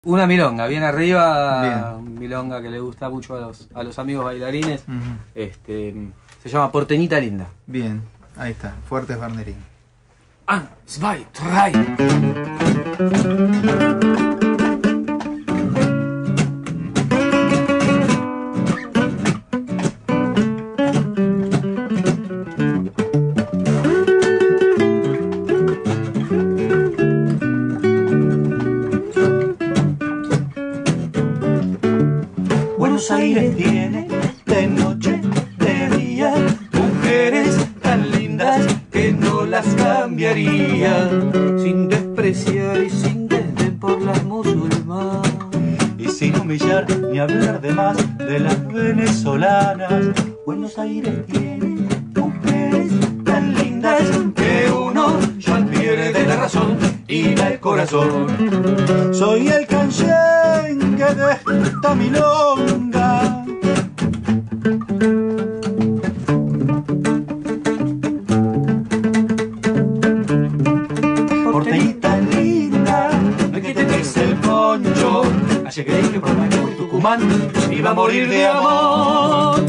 Una milonga, bien arriba, Bien. milonga que le gusta mucho a los amigos bailarines. Se llama Porteñita Linda. Bien, ahí está, Fuertes Barnerín. 1, 2, 3. Buenos Aires tiene de noche, de día, mujeres tan lindas que no las cambiaría, Sin despreciar y sin desdén por las musulmanas. y sin humillar ni hablar de más de las venezolanas. Buenos Aires tiene mujeres tan lindas que uno ya pierde la razón y da el corazón. Soy el canchengue de esta milonga. Porteñita linda, no hay que te pese el poncho. Ayer creí que por Maipú y Tucumán iba a morir de amor.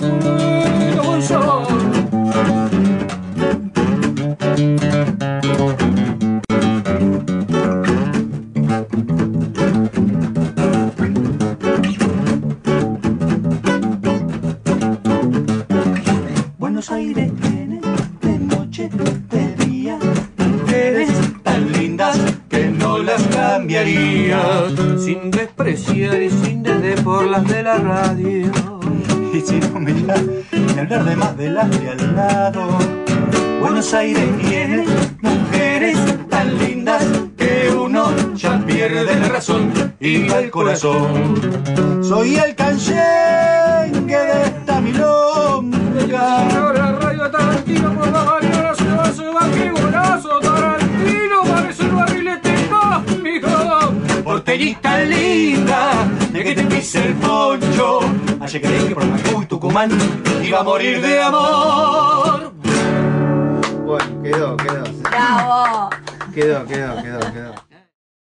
Buenos Aires tiene de noche, de día, mujeres tan lindas que no las cambiaría, Sin despreciar y sin desdén por las de la radio. y sin humillar ni hablar de más de las de al lado. Buenos Aires tiene mujeres tan lindas que uno ya pierde la razón y va el corazón. Soy el canchengue de esta milonga. Ahora Radio Tarantino por la mañana se va, qué golazo. Tarantino parece el barrilete cósmico. Porteñita linda, de que te pise el poncho. Ayer creí que por Maipú y Tucumán iba a morir de amor. Bueno, quedó. ¡Bravo! Quedó.